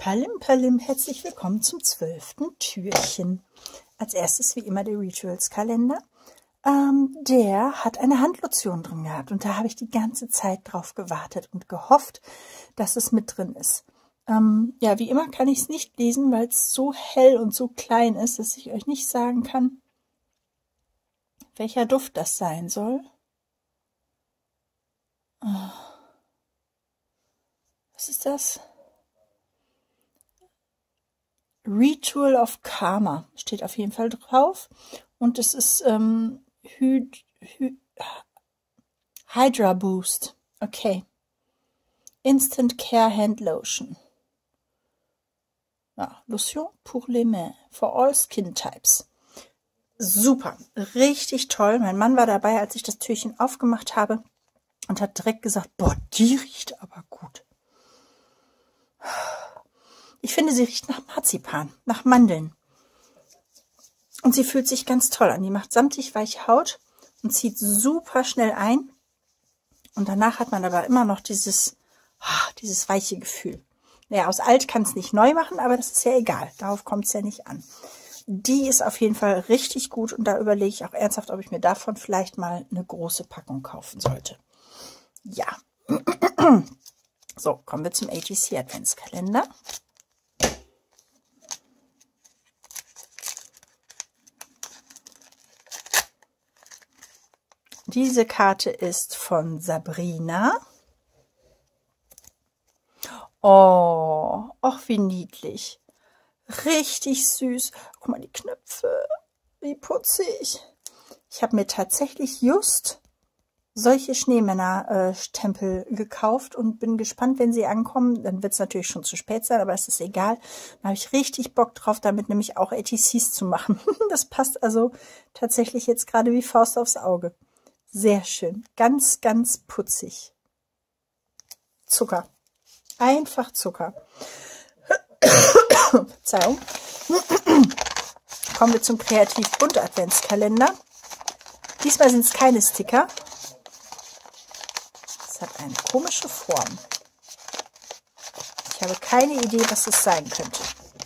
Palim Palim, herzlich willkommen zum 12. Türchen. Als erstes wie immer der Rituals-Kalender. Der hat eine Handlotion drin gehabt und da habe ich die ganze Zeit drauf gewartet und gehofft, dass es mit drin ist. Ja, wie immer kann ich es nicht lesen, weil es so hell und so klein ist, dass ich euch nicht sagen kann, welcher Duft das sein soll. Was ist das? Ritual of Karma steht auf jeden Fall drauf. Und es ist Hydra Boost. Okay. Instant Care Hand Lotion. Ja, Lotion pour les mains. For all skin types. Super. Richtig toll. Mein Mann war dabei, als ich das Türchen aufgemacht habe und hat direkt gesagt, boah, die riecht aber gut. Ich finde, sie riecht nach Marzipan, nach Mandeln. Und sie fühlt sich ganz toll an. Die macht samtig weiche Haut und zieht super schnell ein. Und danach hat man aber immer noch dieses weiche Gefühl. Naja, aus alt kann es nicht neu machen, aber das ist ja egal. Darauf kommt es ja nicht an. Die ist auf jeden Fall richtig gut und da überlege ich auch ernsthaft, ob ich mir davon vielleicht mal eine große Packung kaufen sollte. Ja. So, kommen wir zum ATC Adventskalender. Diese Karte ist von Sabrina. Oh, ach wie niedlich. Richtig süß. Guck mal, die Knöpfe. Wie putzig. Ich habe mir tatsächlich just solche Schneemänner-Stempel gekauft und bin gespannt, wenn sie ankommen. Dann wird es natürlich schon zu spät sein, aber es ist egal. Da habe ich richtig Bock drauf, damit nämlich auch ATCs zu machen. Das passt also tatsächlich jetzt gerade wie Faust aufs Auge. Sehr schön. Ganz, ganz putzig. Zucker. Einfach Zucker. Verzeihung. Kommen wir zum Kreativ-Bunt-Adventskalender. Diesmal sind es keine Sticker. Es hat eine komische Form. Ich habe keine Idee, was es sein könnte.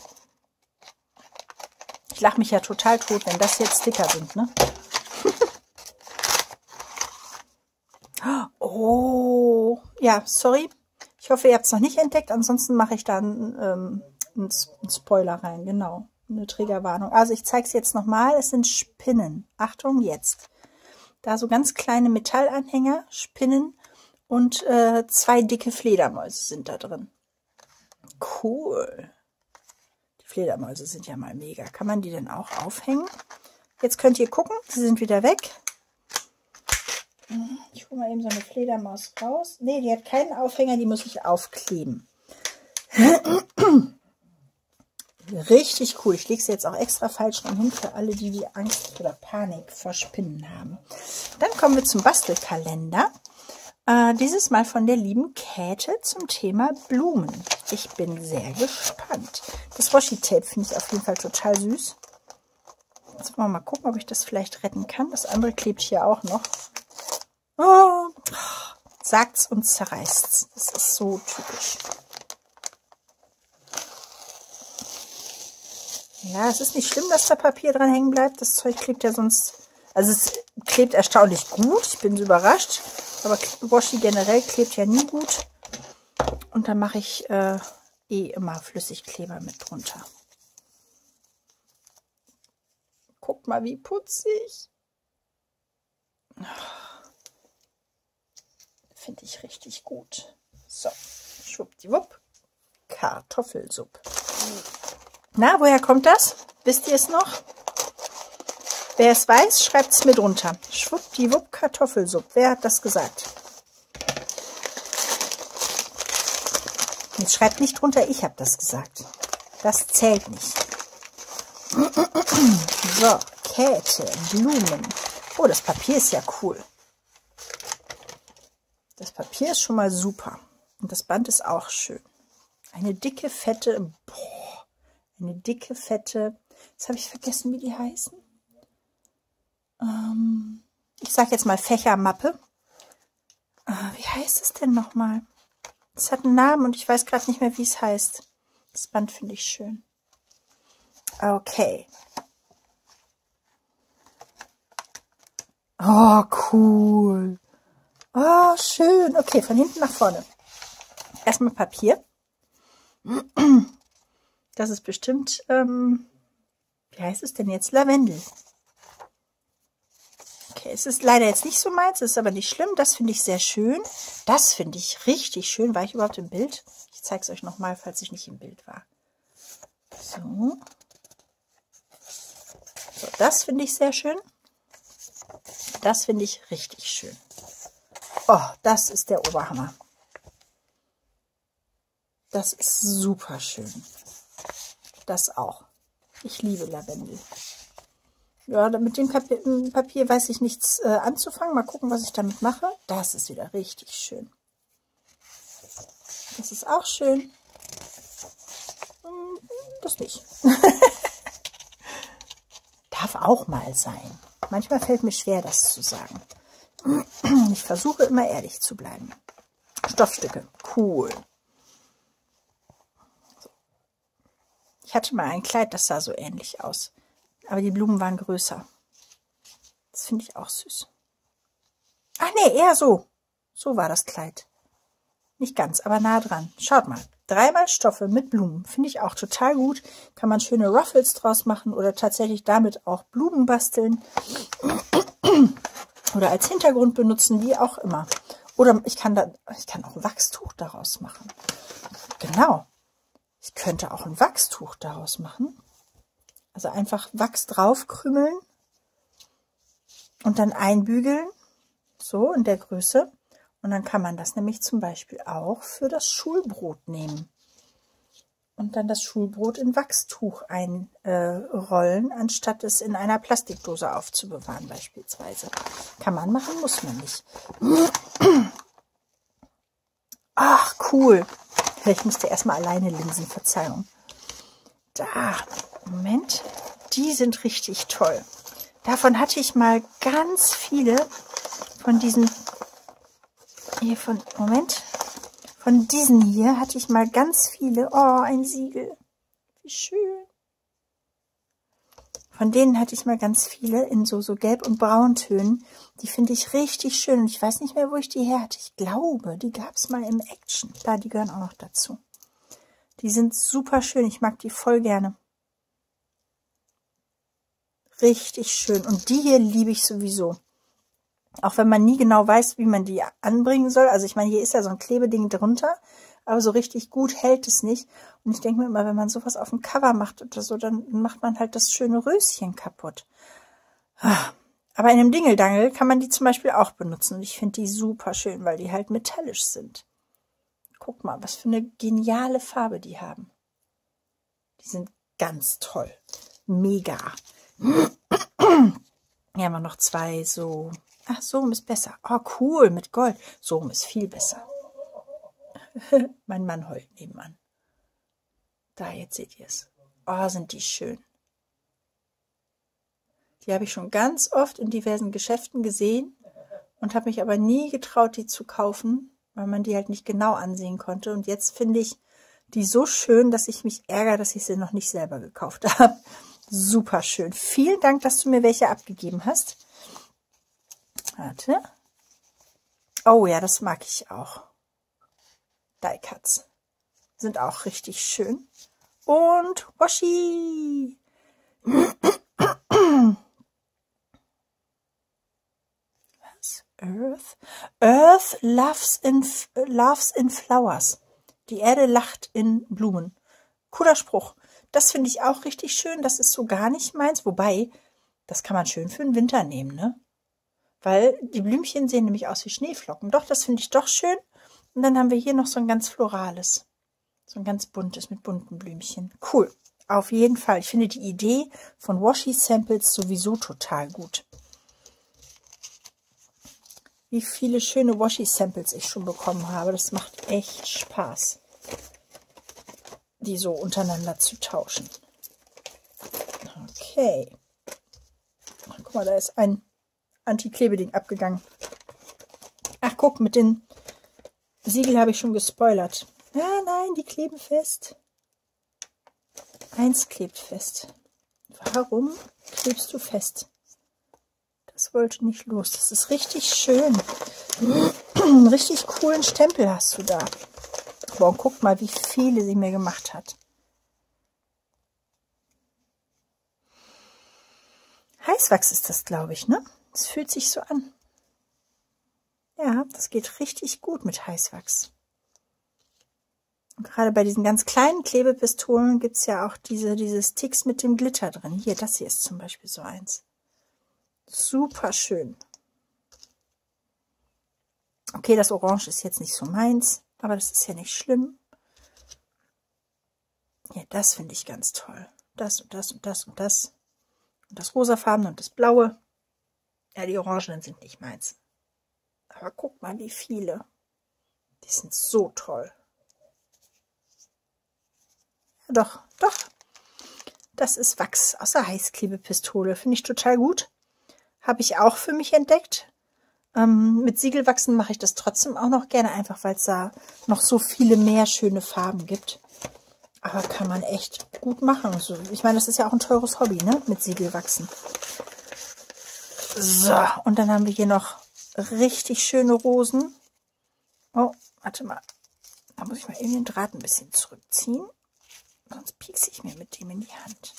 Ich lache mich ja total tot, wenn das jetzt Sticker sind, ne? Oh, ja, sorry. Ich hoffe, ihr habt es noch nicht entdeckt. Ansonsten mache ich dann einen Spoiler rein. Genau, eine Triggerwarnung. Also ich zeige es jetzt nochmal. Es sind Spinnen. Achtung, jetzt. Da so ganz kleine Metallanhänger, Spinnen und 2 dicke Fledermäuse sind da drin. Cool. Die Fledermäuse sind ja mal mega. Kann man die denn auch aufhängen? Jetzt könnt ihr gucken. Sie sind wieder weg. Ich hole mal eben so eine Fledermaus raus. Ne, die hat keinen Aufhänger, die muss ich aufkleben. Richtig cool. Ich lege sie jetzt auch extra falsch rum hin für alle, die Angst oder Panik vor Spinnen haben. Dann kommen wir zum Bastelkalender. Dieses Mal von der lieben Käthe zum Thema Blumen. Ich bin sehr gespannt. Das Washi-Tape finde ich auf jeden Fall total süß. Jetzt wollen wir mal gucken, ob ich das vielleicht retten kann. Das andere klebt hier auch noch. Oh, sagt's und zerreißt's. Das ist so typisch. Ja, es ist nicht schlimm, dass da Papier dran hängen bleibt. Das Zeug klebt ja sonst... Also es klebt erstaunlich gut. Ich bin so überrascht. Aber Washi generell klebt ja nie gut. Und da mache ich immer Flüssigkleber mit drunter. Guckt mal, wie putzig. Finde ich richtig gut. So, schwuppdiwupp. Kartoffelsuppe. Na, woher kommt das? Wisst ihr es noch? Wer es weiß, schreibt es mir drunter. Schwuppdiwupp Kartoffelsuppe. Wer hat das gesagt? Jetzt schreibt nicht drunter, ich habe das gesagt. Das zählt nicht. So, Käthe, Blumen. Oh, das Papier ist ja cool. Das Papier ist schon mal super. Und das Band ist auch schön. Eine dicke, fette, jetzt habe ich vergessen, wie die heißen. Ich sage jetzt mal Fächermappe. Wie heißt es denn nochmal? Es hat einen Namen und ich weiß gerade nicht mehr, wie es heißt. Das Band finde ich schön. Okay. Oh, cool. Oh, schön. Okay, von hinten nach vorne. Erstmal Papier. Das ist bestimmt, wie heißt es denn jetzt? Lavendel. Okay, es ist leider jetzt nicht so meins, ist aber nicht schlimm. Das finde ich sehr schön. Das finde ich richtig schön. War ich überhaupt im Bild? Ich zeige es euch nochmal, falls ich nicht im Bild war. So. So, das finde ich sehr schön. Das finde ich richtig schön. Oh, das ist der Oberhammer. Das ist super schön. Das auch. Ich liebe Lavendel. Ja, mit dem Papier weiß ich nichts anzufangen. Mal gucken, was ich damit mache. Das ist wieder richtig schön. Das ist auch schön. Das nicht. Darf auch mal sein. Manchmal fällt mir schwer, das zu sagen. Ich versuche immer ehrlich zu bleiben. Stoffstücke. Cool. Ich hatte mal ein Kleid, das sah so ähnlich aus. Aber die Blumen waren größer. Das finde ich auch süß. Ach nee, eher so. So war das Kleid. Nicht ganz, aber nah dran. Schaut mal. 3-mal Stoffe mit Blumen. Finde ich auch total gut. Kann man schöne Ruffles draus machen oder tatsächlich damit auch Blumen basteln. Oder als Hintergrund benutzen, wie auch immer. Oder ich kann auch Wachstuch daraus machen. Genau. Ich könnte auch ein Wachstuch daraus machen. Also einfach Wachs draufkrümeln und dann einbügeln. So in der Größe. Und dann kann man das nämlich zum Beispiel auch für das Schulbrot nehmen. Und dann das Schulbrot in Wachstuch einrollen, anstatt es in einer Plastikdose aufzubewahren beispielsweise. Kann man machen, muss man nicht. Ach, cool. Ich musste erstmal alleine linsen, Verzeihung. Da, Moment. Die sind richtig toll. Davon hatte ich mal ganz viele von diesen... Von diesen hier hatte ich mal ganz viele. Oh, ein Siegel. Wie schön. Von denen hatte ich mal ganz viele in so gelb- und brauntönen. Die finde ich richtig schön. Und ich weiß nicht mehr, wo ich die her hatte. Ich glaube, die gab es mal im Action. Da, die gehören auch noch dazu. Die sind super schön. Ich mag die voll gerne. Richtig schön. Und die hier liebe ich sowieso. Auch wenn man nie genau weiß, wie man die anbringen soll. Also ich meine, hier ist ja so ein Klebeding drunter, aber so richtig gut hält es nicht. Und ich denke mir immer, wenn man sowas auf dem Cover macht oder so, dann macht man halt das schöne Röschen kaputt. Aber in einem Dingeldangel kann man die zum Beispiel auch benutzen. Und ich finde die super schön, weil die halt metallisch sind. Guck mal, was für eine geniale Farbe die haben. Die sind ganz toll. Mega. Hier haben wir noch 2 so... Ach, so rum ist besser. Oh, cool, mit Gold. So rum ist viel besser. Mein Mann heult nebenan. Da, jetzt seht ihr es. Oh, sind die schön. Die habe ich schon ganz oft in diversen Geschäften gesehen und habe mich aber nie getraut, die zu kaufen, weil man die halt nicht genau ansehen konnte. Und jetzt finde ich die so schön, dass ich mich ärgere, dass ich sie noch nicht selber gekauft habe. Super schön. Vielen Dank, dass du mir welche abgegeben hast. Warte. Oh ja, das mag ich auch. Die Cuts sind auch richtig schön. Und Washi. Was? Earth? Earth loves in flowers. Die Erde lacht in Blumen. Cooler Spruch. Das finde ich auch richtig schön. Das ist so gar nicht meins. Wobei, das kann man schön für den Winter nehmen, ne? Weil die Blümchen sehen nämlich aus wie Schneeflocken. Doch, das finde ich doch schön. Und dann haben wir hier noch so ein ganz florales. So ein ganz buntes mit bunten Blümchen. Cool. Auf jeden Fall. Ich finde die Idee von Washi Samples sowieso total gut. Wie viele schöne Washi Samples ich schon bekommen habe. Das macht echt Spaß, die so untereinander zu tauschen. Okay. Guck mal, da ist ein Anti-Klebeding abgegangen. Ach, guck, mit den Siegel habe ich schon gespoilert. Ah, nein, die kleben fest. Eins klebt fest. Warum klebst du fest? Das wollte nicht los. Das ist richtig schön. Einen richtig coolen Stempel hast du da. Boah, guck mal, wie viele sie mir gemacht hat. Heißwachs ist das, glaube ich, ne? Das fühlt sich so an. Ja, das geht richtig gut mit Heißwachs. Und gerade bei diesen ganz kleinen Klebepistolen gibt es ja auch diese Sticks mit dem Glitter drin. Hier, das hier ist zum Beispiel so eins. Super schön. Okay, das Orange ist jetzt nicht so meins, aber das ist ja nicht schlimm. Ja, das finde ich ganz toll. Das und das und das und das. Und das rosafarbene und das blaue. Ja, die Orangenen sind nicht meins. Aber guck mal, wie viele. Die sind so toll. Ja, doch, doch. Das ist Wachs aus der Heißklebepistole. Finde ich total gut. Habe ich auch für mich entdeckt. Mit Siegelwachsen mache ich das trotzdem auch noch gerne, einfach weil es da noch so viele mehr schöne Farben gibt. Aber kann man echt gut machen. Also, ich meine, das ist ja auch ein teures Hobby, ne? Mit Siegelwachsen. So, und dann haben wir hier noch richtig schöne Rosen. Oh, warte mal. Da muss ich mal eben den Draht ein bisschen zurückziehen. Sonst piekse ich mir mit dem in die Hand.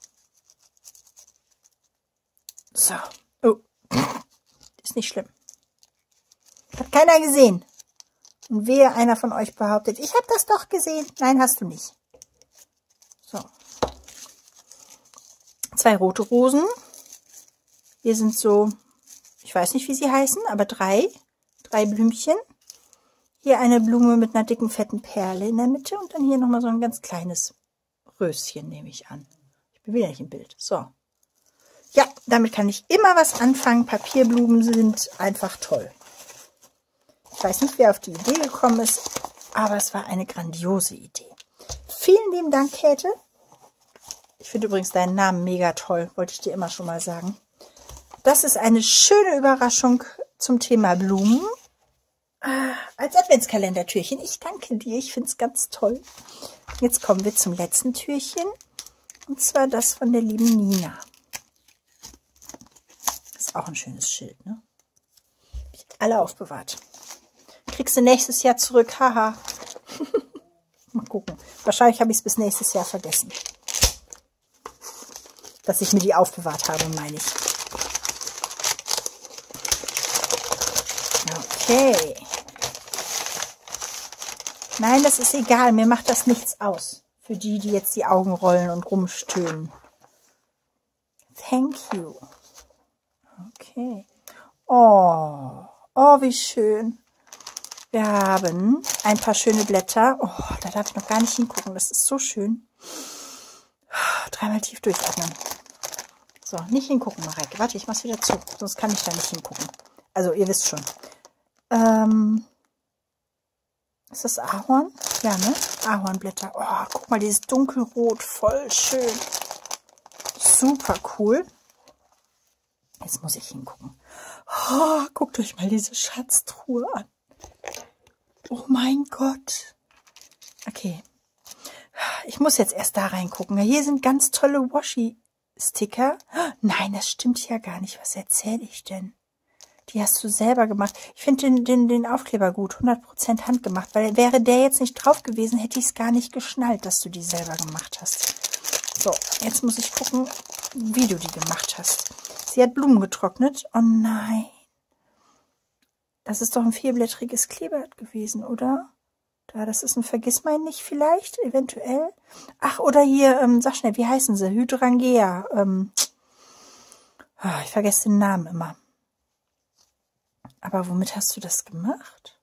So. Oh. Ist nicht schlimm. Hat keiner gesehen. Und wehe, einer von euch behauptet, ich habe das doch gesehen. Nein, hast du nicht. So. 2 rote Rosen. Hier sind so, ich weiß nicht, wie sie heißen, aber 3 Blümchen. Hier eine Blume mit einer dicken, fetten Perle in der Mitte. Und dann hier nochmal so ein ganz kleines Röschen, nehme ich an. Ich bin wieder nicht im Bild. So. Ja, damit kann ich immer was anfangen. Papierblumen sind einfach toll. Ich weiß nicht, wer auf die Idee gekommen ist, aber es war eine grandiose Idee. Vielen lieben Dank, Käthe. Ich finde übrigens deinen Namen mega toll, wollte ich dir immer schon mal sagen. Das ist eine schöne Überraschung zum Thema Blumen. Als Adventskalendertürchen. Ich danke dir, ich finde es ganz toll. Jetzt kommen wir zum letzten Türchen. Und zwar das von der lieben Nina. Das ist auch ein schönes Schild, ne? Hab ich alle aufbewahrt. Kriegst du nächstes Jahr zurück, haha. Mal gucken. Wahrscheinlich habe ich es bis nächstes Jahr vergessen. Dass ich mir die aufbewahrt habe, meine ich. Okay. Nein, das ist egal. Mir macht das nichts aus. Für die, die jetzt die Augen rollen und rumstöhnen. Thank you. Okay. Oh, wie schön. Wir haben ein paar schöne Blätter. Oh, da darf ich noch gar nicht hingucken. Das ist so schön. 3-mal tief durchatmen. So, nicht hingucken, Mareike. Warte, ich mach's wieder zu. Sonst kann ich da nicht hingucken. Also, ihr wisst schon. Ist das Ahorn? Ja, ne? Ahornblätter. Oh, guck mal, dieses dunkelrot. Voll schön. Super cool. Jetzt muss ich hingucken. Oh, guckt euch mal diese Schatztruhe an. Oh mein Gott. Okay. Ich muss jetzt erst da reingucken. Hier sind ganz tolle Washi-Sticker. Nein, das stimmt ja gar nicht. Was erzähle ich denn? Die hast du selber gemacht. Ich finde den Aufkleber gut. 100% handgemacht. Weil wäre der jetzt nicht drauf gewesen, hätte ich es gar nicht geschnallt, dass du die selber gemacht hast. So, jetzt muss ich gucken, wie du die gemacht hast. Sie hat Blumen getrocknet. Oh nein. Das ist doch ein 4-blättriges Kleeblatt gewesen, oder? Das ist ein Vergissmeinnicht vielleicht, eventuell. Ach, oder hier, sag schnell, wie heißen sie? Hydrangea. Ich vergesse den Namen immer. Aber womit hast du das gemacht?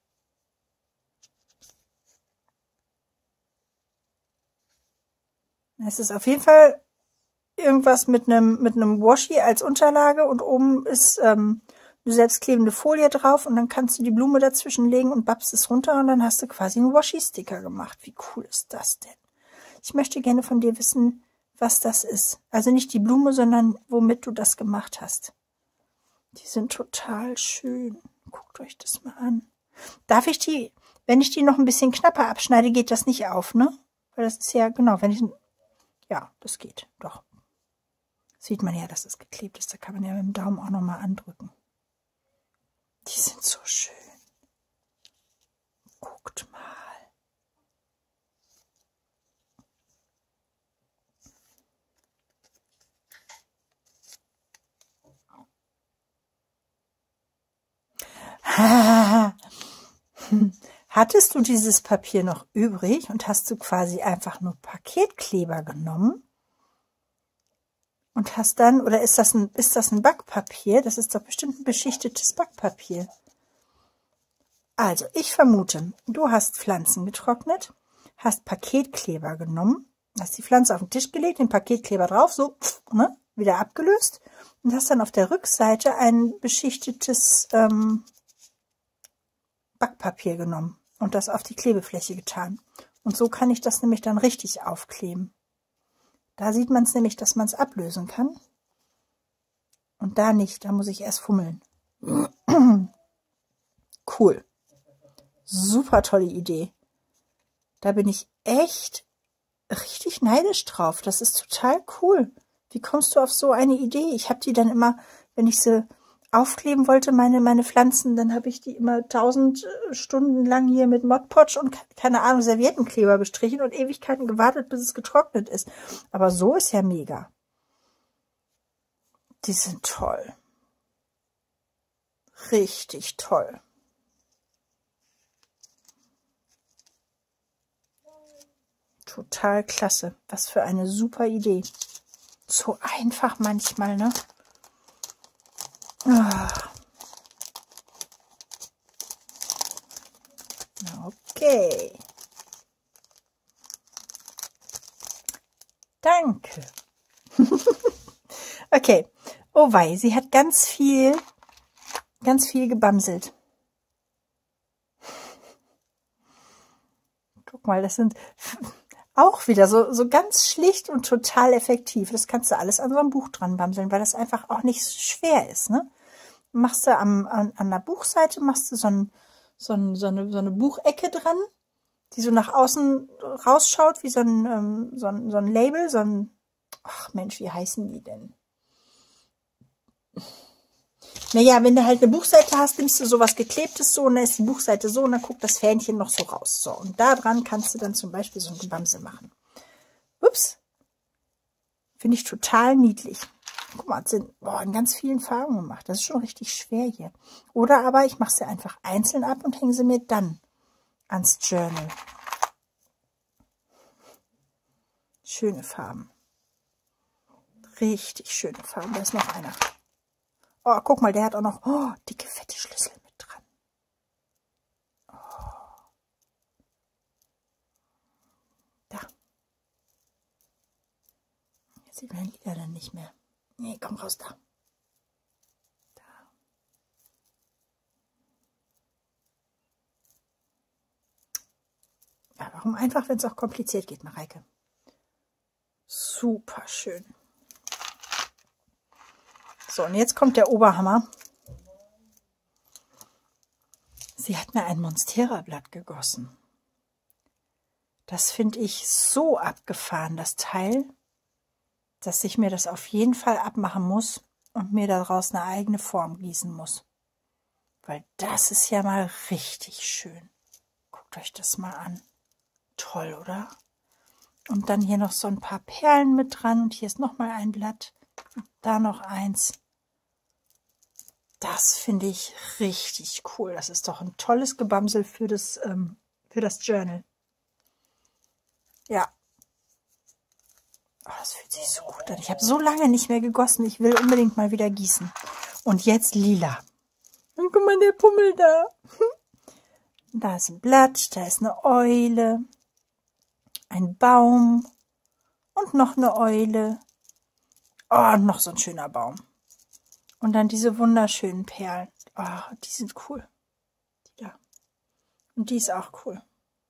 Es ist auf jeden Fall irgendwas mit einem Washi als Unterlage und oben ist eine selbstklebende Folie drauf und dann kannst du die Blume dazwischen legen und babst es runter und dann hast du quasi einen Washi-Sticker gemacht. Wie cool ist das denn? Ich möchte gerne von dir wissen, was das ist. Also nicht die Blume, sondern womit du das gemacht hast. Die sind total schön. Guckt euch das mal an. Darf ich die, wenn ich die noch ein bisschen knapper abschneide, geht das nicht auf, ne? Weil das ist ja, genau, wenn ich, Ja, das geht, doch. Sieht man ja, dass es geklebt ist. Da kann man ja mit dem Daumen auch nochmal andrücken. Die sind so schön. Guckt mal. Hattest du dieses Papier noch übrig und hast du quasi einfach nur Paketkleber genommen und hast dann, oder ist das ein Backpapier? Das ist doch bestimmt ein beschichtetes Backpapier. Also, ich vermute, du hast Pflanzen getrocknet, hast Paketkleber genommen, hast die Pflanze auf den Tisch gelegt, den Paketkleber drauf, so, ne, wieder abgelöst und hast dann auf der Rückseite ein beschichtetes Backpapier genommen und das auf die Klebefläche getan. Und so kann ich das nämlich dann richtig aufkleben. Da sieht man es nämlich, dass man es ablösen kann. Und da nicht, da muss ich erst fummeln. Cool. Super tolle Idee. Da bin ich echt richtig neidisch drauf. Das ist total cool. Wie kommst du auf so eine Idee? Ich habe die dann immer, wenn ich sie aufkleben wollte, meine Pflanzen, dann habe ich die immer 1000 Stunden lang hier mit Mod Podge und keine Ahnung, Serviettenkleber bestrichen und Ewigkeiten gewartet, bis es getrocknet ist. Aber so ist ja mega. Die sind toll. Richtig toll. Total klasse. Was für eine super Idee. So einfach manchmal, ne? Okay. Danke. Okay. Oh wei, sie hat ganz viel gebamselt. Guck mal, das sind auch wieder so ganz schlicht und total effektiv. Das kannst du alles an so einem Buch dran bamseln, weil das einfach auch nicht schwer ist, ne? Machst du an der Buchseite, machst du so eine Buchecke dran, die so nach außen rausschaut, wie so ein Label, ach Mensch, wie heißen die denn? Naja, wenn du halt eine Buchseite hast, nimmst du sowas Geklebtes so und dann ist die Buchseite so und dann guckt das Fähnchen noch so raus. So, und da dran kannst du dann zum Beispiel so ein Gebamsel machen. Ups. Finde ich total niedlich. Guck mal, sind in ganz vielen Farben gemacht. Das ist schon richtig schwer hier. Oder aber ich mache sie einfach einzeln ab und hänge sie mir dann ans Journal. Schöne Farben. Richtig schöne Farben. Da ist noch einer. Oh, guck mal, der hat auch noch dicke, fette Schlüssel mit dran. Oh. Da. Jetzt sieht man die Lieder dann nicht mehr. Nee, komm raus da. Da. Ja, warum einfach, wenn es auch kompliziert geht, Mareike? Super schön. So, und jetzt kommt der Oberhammer. Sie hat mir ein Monstera-Blatt gegossen. Das finde ich so abgefahren, das Teil, dass ich mir das auf jeden Fall abmachen muss und mir daraus eine eigene Form gießen muss. Weil das ist ja mal richtig schön. Guckt euch das mal an. Toll, oder? Und dann hier noch so ein paar Perlen mit dran. Und hier ist noch mal ein Blatt. Und da noch eins. Das finde ich richtig cool. Das ist doch ein tolles Gebamsel für das Journal. Ja. Oh, das fühlt sich so gut an. Ich habe so lange nicht mehr gegossen. Ich will unbedingt mal wieder gießen. Und jetzt lila. Und guck mal, der Pummel da. Da ist ein Blatt, da ist eine Eule, ein Baum und noch eine Eule. Oh, und noch so ein schöner Baum. Und dann diese wunderschönen Perlen. Oh, die sind cool. Die da. Und die ist auch cool.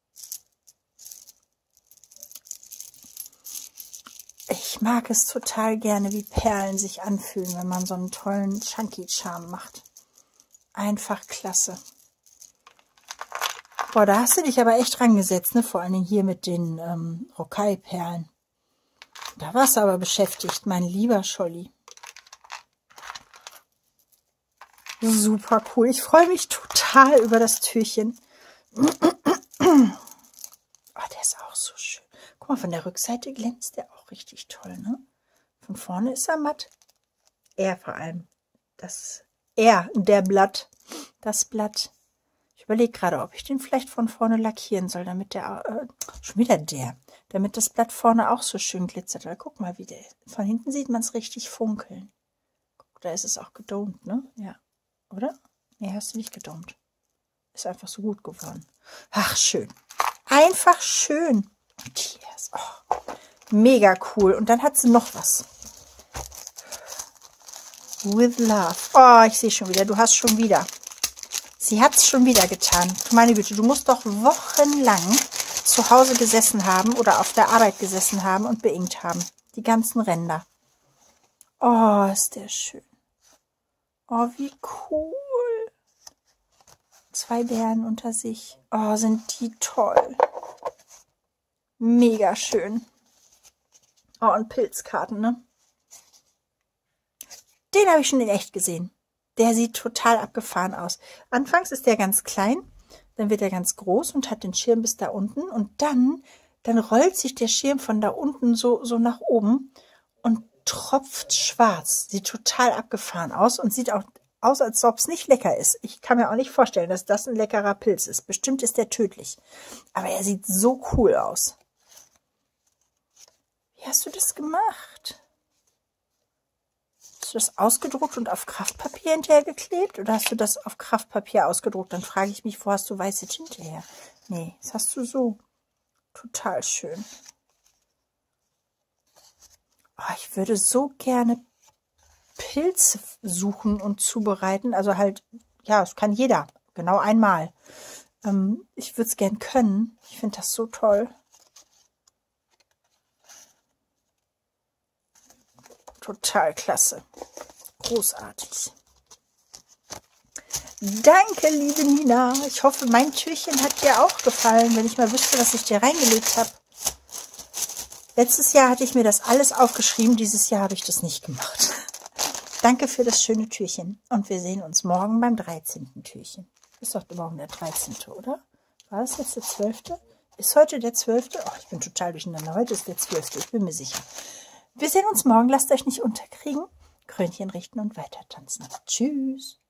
Ich mag es total gerne, wie Perlen sich anfühlen, wenn man so einen tollen Chunky Charm macht. Einfach klasse. Boah, da hast du dich aber echt dran gesetzt, ne? Vor allen Dingen hier mit den Rocaille-Perlen. Da warst du aber beschäftigt, mein lieber Scholli. Super cool. Ich freue mich total über das Türchen. Oh, der ist auch so schön. Guck mal, von der Rückseite glänzt der auch richtig toll, ne? Von vorne ist er matt. Er vor allem. Der Blatt. Das Blatt. Ich überlege gerade, ob ich den vielleicht von vorne lackieren soll, damit der, schon wieder damit das Blatt vorne auch so schön glitzert. Weil guck mal, wie der, von hinten sieht man es richtig funkeln. Guck, da ist es auch gedomt, ne? Ja. Oder? Nee, hast du nicht gedomt. Ist einfach so gut geworden. Ach, schön. Einfach schön. Und hier ist, oh, mega cool. Und dann hat sie noch was. With Love. Oh, ich sehe schon wieder. Du hast schon wieder. Sie hat es schon wieder getan. Meine Güte, du musst doch wochenlang zu Hause gesessen haben oder auf der Arbeit gesessen haben und beinkt haben. Die ganzen Ränder. Oh, ist der schön. Oh, wie cool. 2 Bären unter sich. Oh, sind die toll. Mega schön. Oh, und Pilzkarten, ne? Den habe ich schon in echt gesehen. Der sieht total abgefahren aus. Anfangs ist der ganz klein, dann wird er ganz groß und hat den Schirm bis da unten. Und dann rollt sich der Schirm von da unten so nach oben und tropft schwarz. Sieht total abgefahren aus und sieht auch aus, als ob es nicht lecker ist. Ich kann mir auch nicht vorstellen, dass das ein leckerer Pilz ist. Bestimmt ist der tödlich. Aber er sieht so cool aus. Wie hast du das gemacht? Hast du das ausgedruckt und auf Kraftpapier hinterher geklebt? Oder hast du das auf Kraftpapier ausgedruckt? Dann frage ich mich, wo hast du weiße Tinte her? Nee, das hast du so. Total schön. Oh, ich würde so gerne Pilze suchen und zubereiten. Also halt, ja, das kann jeder. Genau einmal. Ich würde es gern können. Ich finde das so toll. Total klasse. Großartig. Danke, liebe Nina. Ich hoffe, mein Türchen hat dir auch gefallen, wenn ich mal wüsste, was ich dir reingelegt habe. Letztes Jahr hatte ich mir das alles aufgeschrieben. Dieses Jahr habe ich das nicht gemacht. Danke für das schöne Türchen. Und wir sehen uns morgen beim 13. Türchen. Ist doch morgen der 13., oder? War das jetzt der 12.? Ist heute der 12.? Oh, ich bin total durcheinander. Heute ist der 12., ich bin mir sicher. Wir sehen uns morgen. Lasst euch nicht unterkriegen. Krönchen richten und weiter tanzen. Tschüss.